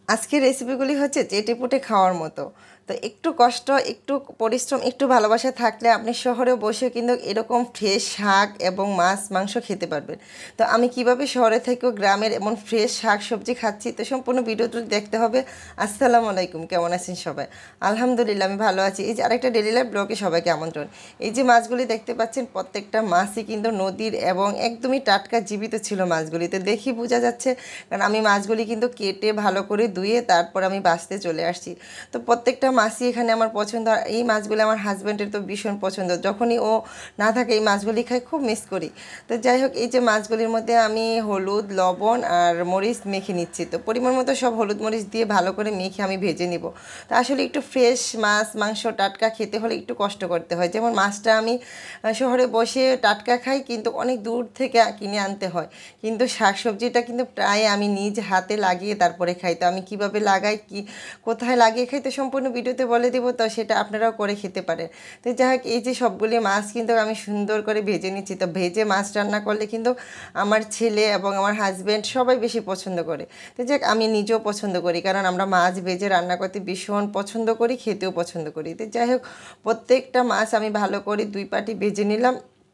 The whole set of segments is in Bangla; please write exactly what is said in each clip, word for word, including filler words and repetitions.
আজকের রেসিপিগুলি হচ্ছে চেটেপুটে খাওয়ার মতো। তো একটু কষ্ট, একটু পরিশ্রম, একটু ভালোবাসা থাকলে আপনি শহরে বসে কিন্তু এরকম ফ্রেশ শাক এবং মাছ মাংস খেতে পারবেন। তো আমি কিভাবে শহরে থেকেও গ্রামের এমন ফ্রেশ শাক সবজি খাচ্ছি, তো সম্পূর্ণ ভিডিওটি দেখতে হবে। আসসালামু আলাইকুম, কেমন আছেন সবাই? আলহামদুলিল্লাহ আমি ভালো আছি। এই যে আরেকটা ডেলি লাইফ ব্লগে সবাইকে আমন্ত্রণ। এই যে মাছগুলি দেখতে পাচ্ছেন, প্রত্যেকটা মাছই কিন্তু নদীর এবং একদমই টাটকা জীবিত ছিল মাছগুলি। তো দেখি বোঝা যাচ্ছে, কারণ আমি মাছগুলি কিন্তু কেটে ভালো করে ধুয়ে তারপর আমি বাছতে চলে আসছি। তো প্রত্যেকটা মাছই এখানে আমার পছন্দ। আর এই মাছগুলি আমার হাজব্যান্ডের তো ভীষণ পছন্দ, যখনই ও না থাকে এই মাছগুলি খাই, খুব মিস করি। তো যাই হোক, এই যে মাছগুলির মধ্যে আমি হলুদ, লবণ আর মরিচ মেখে নিচ্ছি। তো পরিমাণ মতো সব হলুদ মরিচ দিয়ে ভালো করে মেখে আমি ভেজে নিব। তো আসলে একটু ফ্রেশ মাছ মাংস টাটকা খেতে হলে একটু কষ্ট করতে হয়। যেমন মাছটা আমি শহরে বসে টাটকা খাই, কিন্তু অনেক দূর থেকে কিনে আনতে হয়। কিন্তু শাকসবজিটা কিন্তু প্রায় আমি নিজ হাতে লাগিয়ে তারপরে খাই। তো আমি কিভাবে লাগাই, কি কোথায় লাগিয়ে খাই, তো সম্পূর্ণ ভিডিওতে বলে দেবো। তো সেটা আপনারাও করে খেতে পারেন। তো যাই হোক, এই যে সবগুলি মাছ কিন্তু আমি সুন্দর করে ভেজে নিচ্ছি। তো ভেজে মাছ রান্না করলে কিন্তু আমার ছেলে এবং আমার হাজব্যান্ড সবাই বেশি পছন্দ করে। তো যাক, আমি নিজেও পছন্দ করি, কারণ আমরা মাছ ভেজে রান্না করতে ভীষণ পছন্দ করি, খেতেও পছন্দ করি। তো যাই হোক, প্রত্যেকটা মাছ আমি ভালো করে দুই পাটি ভেজে নিলাম।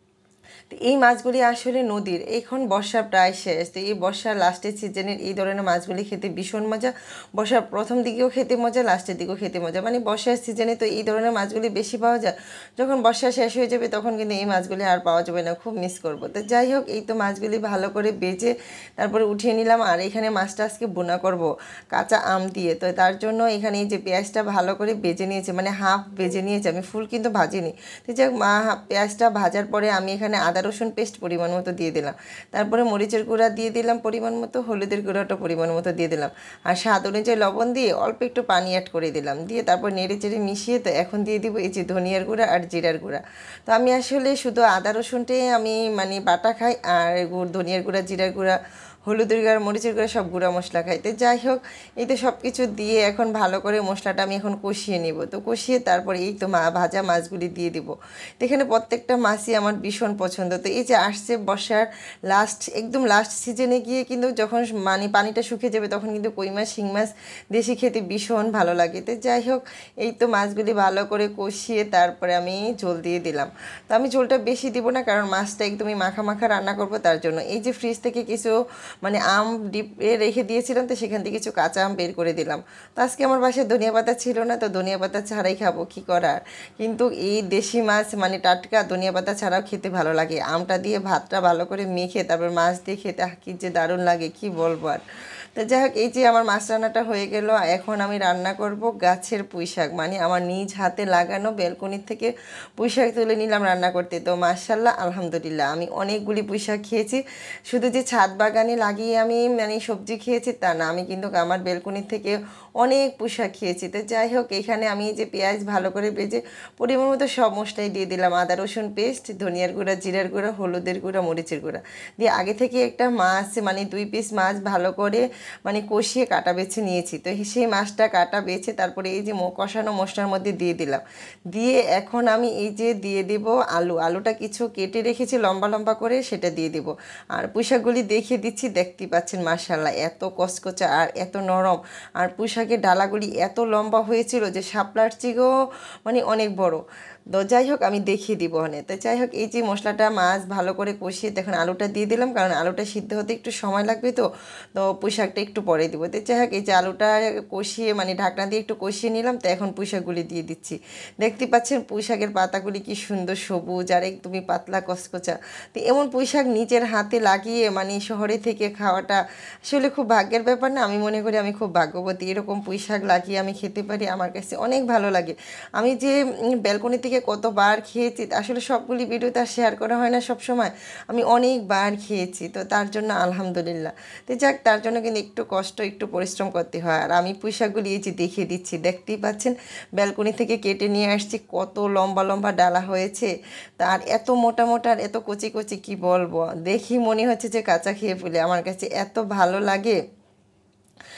তো এই মাছগুলি আসলে নদীর, এখন বর্ষা প্রায় শেষ। তো এই বর্ষার লাস্টের সিজনের এই ধরনের মাছগুলি খেতে ভীষণ মজা। বর্ষার প্রথম দিকেও খেতে মজা, লাস্টের দিকেও খেতে মজা। মানে বর্ষার সিজনে তো এই ধরনের মাছগুলি বেশি পাওয়া যায়। যখন বর্ষা শেষ হয়ে যাবে তখন কিন্তু এই মাছগুলি আর পাওয়া যাবে না, খুব মিস করব। তো যাই হোক, এই তো মাছগুলি ভালো করে বেজে তারপরে উঠিয়ে নিলাম। আর এখানে মাছটা আজকে বোনা করব কাঁচা আম দিয়ে। তো তার জন্য এখানে এই যে পেঁয়াজটা ভালো করে বেজে নিয়েছে, মানে হাফ বেজে নিয়েছে, আমি ফুল কিন্তু ভাজিনি। তো যাই হোক, মা পেঁয়াজটা ভাজার পরে আমি এখানে আদা রসুন পেস্ট পরিমাণ মতো দিয়ে দিলাম। তারপরে মরিচের গুঁড়া দিয়ে দিলাম পরিমাণ মতো, হলুদের গুঁড়াটা পরিমাণ মতো দিয়ে দিলাম। আর স্বাদ অনুযায়ী লবণ দিয়ে অল্প একটু পানি অ্যাড করে দিলাম। দিয়ে তারপর নেড়ে চেড়ে মিশিয়ে তো এখন দিয়ে দিব এই যে ধনিয়ার গুঁড়া আর জিরার গুঁড়া। তো আমি আসলে শুধু আদা রসুনটাই আমি মানে বাটা খাই, আর ধনিয়ার গুঁড়া, জিরার গুঁড়া, হলুদের গুঁড়া, মরিচের গুঁড়া সব গুঁড়া মশলা খাইতে। যাই হোক, এই তো সব কিছু দিয়ে এখন ভালো করে মশলাটা আমি এখন কষিয়ে নিব। তো কষিয়ে তারপরে এই তো মা ভাজা মাছগুলি দিয়ে দিব। তো এখানে প্রত্যেকটা মাছই আমার ভীষণ পছন্দ। তো এই যে আসছে বর্ষার লাস্ট, একদম লাস্ট সিজনে গিয়ে কিন্তু যখন মানে পানিটা শুকিয়ে যাবে তখন কিন্তু কই মাছ, শিং মাছ দেশি খেতে ভীষণ ভালো লাগে। তো যাই হোক, এই তো মাছগুলি ভালো করে কষিয়ে তারপরে আমি ঝোল দিয়ে দিলাম। তো আমি ঝোলটা বেশি দিব না, কারণ মাছটা একদমই মাখা মাখা রান্না করব তার জন্য। এই যে ফ্রিজ থেকে কিছু মানে আম ডিপে রেখে দিয়েছিলাম, তো সেখান থেকে কিছু কাঁচা আম বের করে দিলাম। তো আজকে আমার বাসায় ধনিয়া পাতা ছিল না, তো ধনিয়া পাতা ছাড়াই খাবো, কী করার। কিন্তু এই দেশি মাছ মানে টাটকা ধনিয়া পাতা ছাড়াও খেতে ভালো লাগে। আমটা দিয়ে ভাতটা ভালো করে মেখে তারপর মাছ দিয়ে খেতে কী যে দারুণ লাগে, কি বলবো আর। তো যাই হোক, এই যে আমার মাছ রান্নাটা হয়ে গেল। এখন আমি রান্না করব গাছের পুঁই শাক, মানে আমার নিজ হাতে লাগানো ব্যালকনির থেকে পুঁই শাক তুলে নিলাম রান্না করতে। তো মাশাল্লাহ আলহামদুলিল্লাহ, আমি অনেকগুলি পুঁই শাক খেয়েছি। শুধু যে ছাদ বাগানে লাগিয়ে আমি মানে সবজি খেয়েছি তা না, আমি কিন্তু আমার ব্যালকনির থেকে অনেক পুঁই শাক খেয়েছি। তো যাই হোক, এখানে আমি যে পেঁয়াজ ভালো করে ভেজে পরিমাণ মতো সব মশলাই দিয়ে দিলাম, আদা রসুন পেস্ট, ধনিয়ার গুঁড়া, জিরার গুঁড়া, হলুদের গুঁড়া, মরিচের গুঁড়া দিয়ে আগে থেকে একটা মাছ মানে দুই পিস মাছ ভালো করে মানে কষিয়ে কাটা বেছে নিয়েছি। তো সেই মাছটা কাটা বেছে তারপরে এই যে কষানো মশলার মধ্যে দিয়ে দিলাম। দিয়ে এখন আমি এই যে দিয়ে দেব আলু, আলুটা কিছু কেটে রেখেছি লম্বা লম্বা করে, সেটা দিয়ে দেব। আর পুঁইশাকগুলি দেখিয়ে দিচ্ছি, দেখতেই পাচ্ছেন মাশাল্লাহ এত কচকচা আর এত নরম। আর পুঁইশাকের ডালাগুলি এত লম্বা হয়েছিল যে শাপলার চেয়েও মানে অনেক বড়। তো যাই হোক, আমি দেখিয়ে দিব অনেক। তো যাই হোক, এই যে মশলাটা মাছ ভালো করে কষিয়ে দেখুন আলুটা দিয়ে দিলাম, কারণ আলুটা সিদ্ধ হতে একটু সময় লাগবে। তো তো পুঁইশাকটা একটু পরে দিব। তো যাই হোক, এই যে আলুটা কষিয়ে মানে ঢাকনা দিয়ে একটু কষিয়ে নিলাম। তো এখন পুঁইশাকগুলি দিয়ে দিচ্ছি। দেখতে পাচ্ছেন পুঁইশাকের পাতাগুলি কি সুন্দর সবুজ আর একদমই পাতলা কচকচা। তো এমন পুঁইশাক নিজের হাতে লাগিয়ে মানে শহরে থেকে খাওয়াটা আসলে খুব ভাগ্যের ব্যাপার না? আমি মনে করি আমি খুব ভাগ্যবতী, এরকম পুঁইশাক লাগিয়ে আমি খেতে পারি, আমার কাছে অনেক ভালো লাগে। আমি যে ব্যালকনি থেকে কতবার খেয়েছি, আসলে সবগুলি ভিডিওতে আর শেয়ার করা হয় না সব সময়, আমি অনেকবার খেয়েছি। তো তার জন্য আলহামদুলিল্লাহ। তো যাক, তার জন্য কিন্তু একটু কষ্ট, একটু পরিশ্রম করতে হয়। আর আমি পুঁইশাকগুলি এই যে দেখিয়ে দিচ্ছি, দেখতেই পাচ্ছেন ব্যালকনি থেকে কেটে নিয়ে আসছি, কত লম্বা লম্বা ডালা হয়েছে। তার এত মোটা মোটা আর এত কচি কচি, কি বলবো, দেখি মনে হচ্ছে যে কাঁচা খেয়ে ফেলে, আমার কাছে এত ভালো লাগে।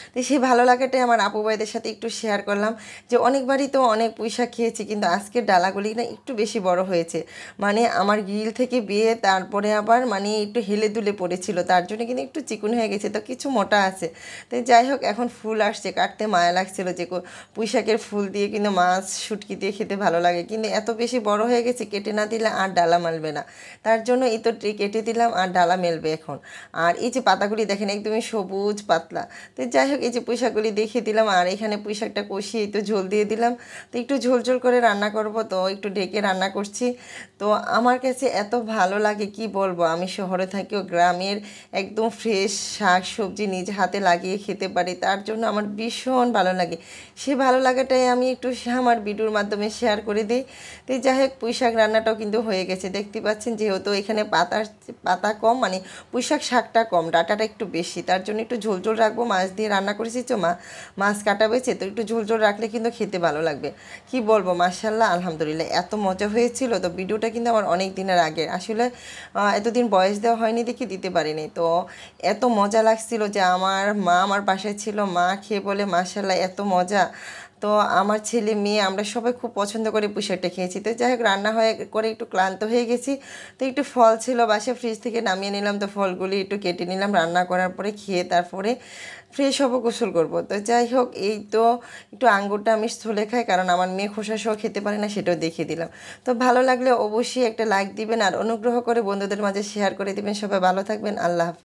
তো সেই ভালো লাগাটাই আমার আপু ভাইদের সাথে একটু শেয়ার করলাম যে অনেকবারই তো অনেক পুঁই শাক খেয়েছি, কিন্তু আজকের ডালাগুলি না একটু বেশি বড় হয়েছে। মানে আমার গ্রিল থেকে বিয়ে তারপরে আবার মানে একটু হেলে দুলে পড়েছিল, তার জন্য কিন্তু একটু চিকুন হয়ে গেছে, তো কিছু মোটা আছে। তো যাই হোক, এখন ফুল আসছে, কাটতে মায়া লাগছিল যে পুঁই শাকের ফুল দিয়ে কিন্তু মাছ শুটকি দিয়ে খেতে ভালো লাগে, কিন্তু এত বেশি বড় হয়ে গেছে কেটে না দিলে আর ডালা মালবে না, তার জন্য এই তো কেটে দিলাম আর ডালা মেলবে এখন। আর এই যে পাতাগুলি দেখেন একদমই সবুজ পাতলা। তো যাই হোক, এই যে পুঁই শাকগুলি দেখিয়ে দিলাম, আর এখানে পুঁই শাকটা কষিয়ে তো ঝোল দিয়ে দিলাম। তো একটু ঝোল ঝোল করে রান্না করব, তো একটু ঢেকে রান্না করছি। তো আমার কাছে এত ভালো লাগে কি বলবো, আমি শহরে থাকিও গ্রামের একদম ফ্রেশ শাক সবজি নিজ হাতে লাগিয়ে খেতে পারি, তার জন্য আমার ভীষণ ভালো লাগে। সে ভালো লাগাটাই আমি একটু আমার ভিডিওর মাধ্যমে শেয়ার করে দিই। তো যাই হোক, পুঁই শাক রান্নাটাও কিন্তু হয়ে গেছে, দেখতে পাচ্ছেন। যেহেতু এখানে পাতা পাতা কম, মানে পুঁই শাক শাকটা কম, ডাঁটাটা একটু বেশি, তার জন্য একটু ঝোল ঝোল রাখবো। মাছ দিয়ে রান্না করেছি তো, মা মাছ কাটা বেছে, তো একটু ঝোল ঝোল রাখলে কিন্তু খেতে ভালো লাগবে। কি বলবো, মাশাআল্লাহ আলহামদুলিল্লাহ, এত মজা হয়েছিল। তো ভিডিওটা কিন্তু আমার অনেক দিনের আগে, আসলে এতদিন বয়স দেওয়া হয়নি দেখি দিতে পারিনি। তো এত মজা লাগছিল যে আমার মা আমার বাসায় ছিল, মা খেয়ে বলে মাশাআল্লাহ এত মজা। তো আমার ছেলে মেয়ে আমরা সবাই খুব পছন্দ করে পুঁই শাকটা খেয়েছি। তো যাই হোক, রান্না হয়ে করে একটু ক্লান্ত হয়ে গেছি, তো একটু ফল ছিল বাসায়, ফ্রিজ থেকে নামিয়ে নিলাম। তো ফলগুলি একটু কেটে নিলাম, রান্না করার পরে খেয়ে তারপরে ফ্রেশ হবো, গোসল করব। তো যাই হোক, এই তো একটু আঙ্গুরটা আমি স্থলে খাই, কারণ আমার মেয়ে খোসা সহ খেতে পারে না, সেটাও দেখিয়ে দিলাম। তো ভালো লাগলে অবশ্যই একটা লাইক দিবেন, আর অনুগ্রহ করে বন্ধুদের মাঝে শেয়ার করে দিবেন। সবাই ভালো থাকবেন, আল্লাহ হাফেজ।